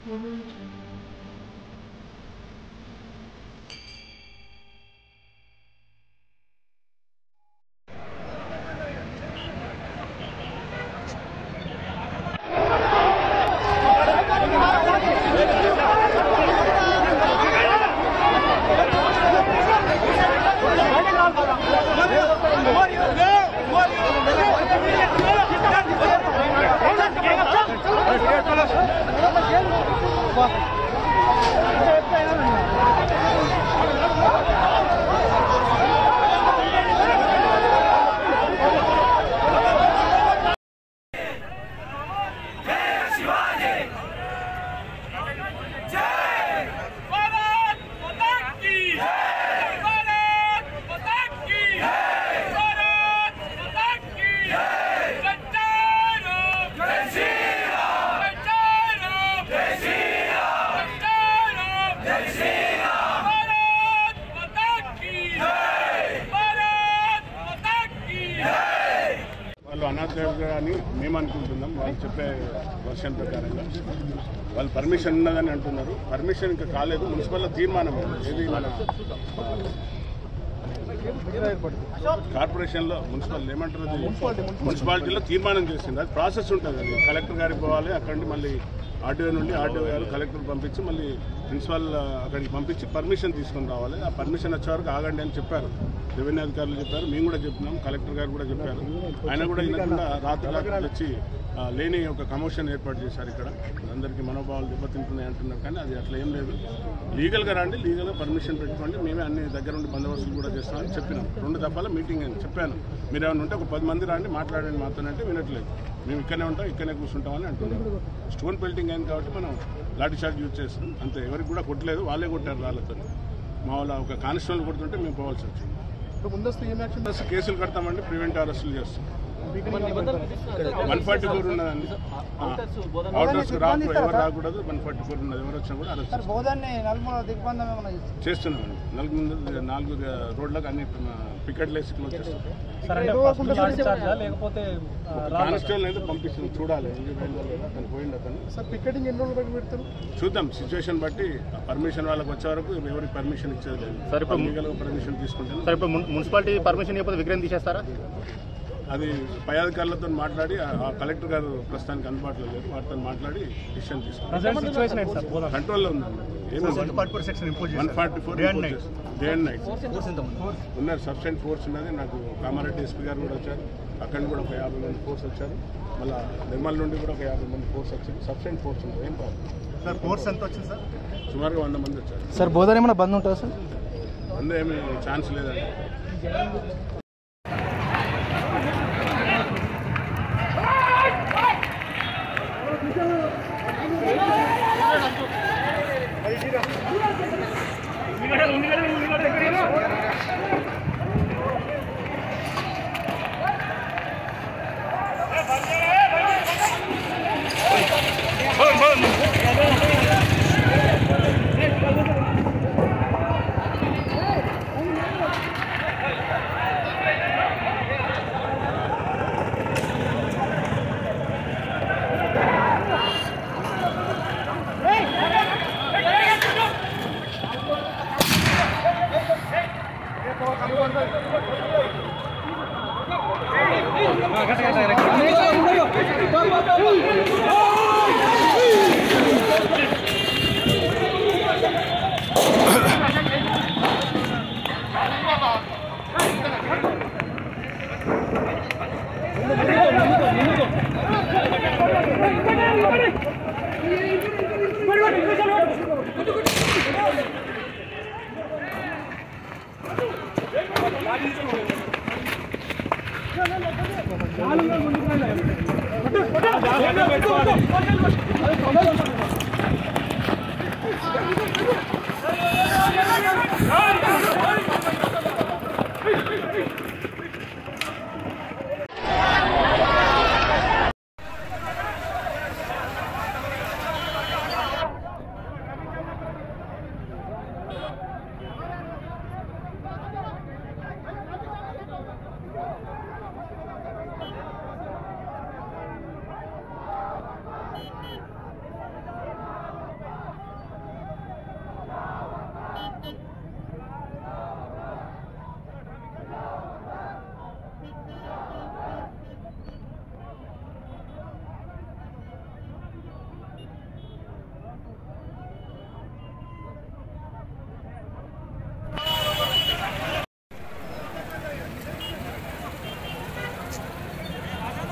అని మేము అనుకుంటున్నాం. వాళ్ళు చెప్పే వర్షన్ ప్రకారంగా వాళ్ళు పర్మిషన్ ఉన్నదని అంటున్నారు. పర్మిషన్ ఇంకా కాలేదు. మున్సిపల్ తీర్మానం ఏది మన కార్పొరేషన్లో మున్సిపాలిటీలో తీర్మానం చేసింది. అది ప్రాసెస్ ఉంటుంది. అది కలెక్టర్ గారికి పోవాలి. అక్కడి నుండి మళ్ళీ ఆర్డీఓ నుండి ఆర్డీఓ గారు కలెక్టర్ పంపించి మళ్ళీ ప్రిన్సిపాల్ అక్కడికి పంపించి పర్మిషన్ తీసుకొని రావాలి. ఆ పర్మిషన్ వచ్చే వరకు ఆగండి అని చెప్పారు. రెవెన్యూ అధికారులు చెప్పారు, మేము కూడా చెప్తున్నాం, కలెక్టర్ గారు కూడా చెప్పారు. ఆయన కూడా వినకుండా రాత్రి వచ్చి లేని ఒక కమోషన్ ఏర్పాటు చేశారు. ఇక్కడ అందరికీ మనోభావాలు దెబ్బతింటున్నాయి అంటున్నారు. కానీ అది అట్లా ఏం లేదు. లీగల్గా రండి, లీగల్గా పర్మిషన్ పెట్టుకోండి, మేమే అన్ని దగ్గర ఉండి బందోబస్తులు కూడా చేస్తామని చెప్పినాం. 2 దఫాల మీటింగ్ అని చెప్పాను. మీరు ఏమైనా ఉంటే ఒక 10 మంది రండి మాట్లాడండి మాతోనంటే వినట్లేదు. మేము ఇక్కడనే ఉంటాం, ఇక్కడనే కూర్చుంటామని అంటున్నాం. స్టోన్ పెల్టింగ్ అయింది కాబట్టి మనం లాఠీ చార్జ్ యూజ్ చేస్తాం అంతే. ఎవరికి కూడా కొట్టలేదు, వాళ్ళే కొట్టారు రాళ్ళతో. మా వాళ్ళ ఒక కానిస్టేబుల్ కొడుతుంటే మేము పోవాల్సి వచ్చింది. ముందస్తు కేసులు కడతామండి, ప్రివెంట్ అరెస్టులు చేస్తాం. 144 ఉన్నదండి. అవుటర్స్ ఎవరు రాకూడదు. 144 ఉన్నది. ఎవరు వచ్చినా కూడా అరెస్ట్ చేస్తున్నామండి. 4 రోడ్లకు అన్ని పికెట్లు వేసి క్లోజ్ చేస్తాం. కానిస్టేబుల్ అయితే పంపిస్తుంది, చూడాలి అతను పోయింది. అతను పికెటింగ్ ఎన్ని రోజులు పెడతారు చూద్దాం. సిచ్యువేషన్ బట్టి పర్మిషన్ వాళ్ళకి వచ్చే వరకు ఎవరికి పర్మిషన్ ఇచ్చేది లేదు. లీగల్గా పర్మిషన్ తీసుకుంటాను. మున్సిపాలిటీ పర్మిషన్ ఇవ్వకపోతే విగ్రహం తీసేస్తారా? అది పై అధికారులతో మాట్లాడి, ఆ కలెక్టర్ గారు ప్రస్తుతానికి అందుబాటులో లేరు, వాటితో మాట్లాడి డిసిషన్ తీసుకుంటారు. కంట్రోల్లో ఉందండి. 144 డే అండ్ నైట్ ఉన్నారు. సబ్స్టెంట్ ఫోర్స్ ఉన్నది. నాకు కామారెడ్డి ఎస్పీ గారు కూడా వచ్చారు. అక్కడ కూడా ఒక 50 మంది ఫోర్స్ వచ్చారు. మళ్ళీ నిర్మల్ నుండి కూడా ఒక 50 మంది ఫోర్స్ వచ్చింది. సబ్స్టెంట్ ఫోర్స్ ఉంది. ఏం ప్రాబ్లం సార్? ఫోర్స్ ఎంత వచ్చింది సార్? సుమారుగా 100 మంది వచ్చారు. సార్ బోధన ఏమైనా బంద్ ఉంటుందా సార్? బంద్ ఏమి ఛాన్స్ లేదండి. Go!